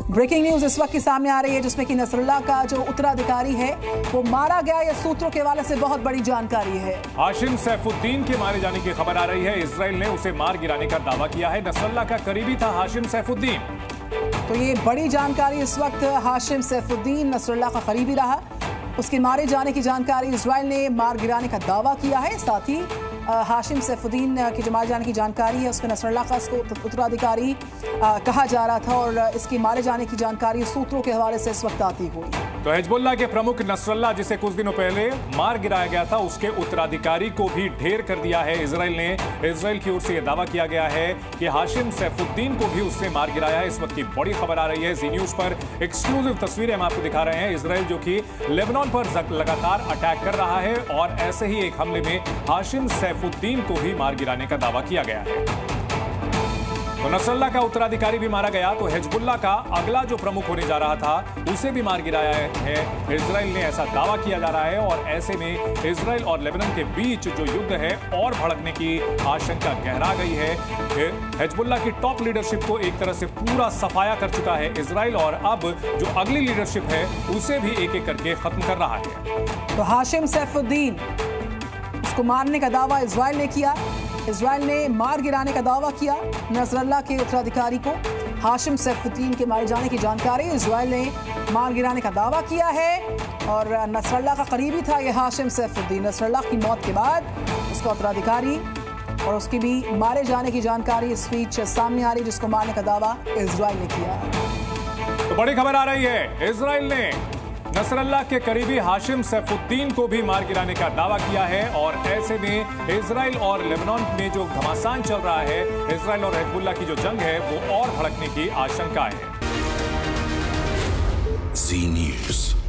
Breaking news इस वक्त की सामने आ रही है जिसमें कि नसरुल्लाह का जो उत्तराधिकारी है वो मारा गया। यह सूत्रों के हवाले से बहुत बड़ी जानकारी है। हाशिम सैफुद्दीन के मारे जाने की खबर आ रही है। इजराइल ने उसे मार गिराने का दावा किया है। नसरुल्लाह का करीबी था हाशिम सैफुद्दीन। तो ये बड़ी जानकारी इस वक्त। हाशिम सैफुद्दीन नसरुल्लाह का करीबी रहा। उसके मारे जाने की जानकारी इजराइल ने मार गिराने का दावा किया है। साथ ही हाशिम सैफुद्दीन के जो मारे जाने की जानकारी है उसमें नसरुल्लाह का इसको उत्तराधिकारी कहा जा रहा था और इसकी मारे जाने की जानकारी सूत्रों के हवाले से इस वक्त आती हुई। तो हिजबुल्लाह के प्रमुख नसरुल्लाह जिसे कुछ दिनों पहले मार गिराया गया था उसके उत्तराधिकारी को भी ढेर कर दिया है इजराइल ने। इजराइल की ओर से यह दावा किया गया है कि हाशिम सैफुद्दीन को भी उसने मार गिराया है। इस वक्त की बड़ी खबर आ रही है। जी न्यूज पर एक्सक्लूसिव तस्वीरें हम आपको दिखा रहे हैं। इजराइल जो कि लेबनान पर लगातार अटैक कर रहा है और ऐसे ही एक हमले में हाशिम सैफुद्दीन को भी मार गिराने का दावा किया गया है। तो नसरुल्लाह का उत्तराधिकारी भी मारा गया तो हिजबुल्लाह का अगला जो प्रमुख होने जा रहा था उसे भी मार गिराया है। इजराइल ने ऐसा दावा किया जा रहा है और ऐसे में इजराइल और लेबनान के बीच जो युद्ध है और भड़कने की आशंका गहरा गई है। हिजबुल्लाह की टॉप लीडरशिप को एक तरह से पूरा सफाया कर चुका है इजराइल और अब जो अगली लीडरशिप है उसे भी एक एक करके खत्म कर रहा है। तो हाशिम सैफुद्दीन उसको मारने का दावा इजराइल ने किया। इजराइल ने मार गिराने का दावा किया नसरुल्लाह के उत्तराधिकारी को। हाशिम सैफुद्दीन के मारे जाने की जानकारी इजराइल ने मार गिराने का दावा किया है और नसरुल्लाह का करीबी था यह हाशिम सैफुद्दीन। नसरुल्लाह की मौत के बाद उसका उत्तराधिकारी और उसकी भी मारे जाने की जानकारी इस बीच सामने आ रही जिसको मारने का दावा इजराइल ने किया। तो बड़ी खबर आ रही है। इजराइल ने नसरुल्लाह के करीबी हाशिम सैफुद्दीन को भी मार गिराने का दावा किया है और ऐसे में इजराइल और लेबनान में जो घमासान चल रहा है, इजराइल और हिजबुल्लाह की जो जंग है वो और भड़कने की आशंका है। जी न्यूज।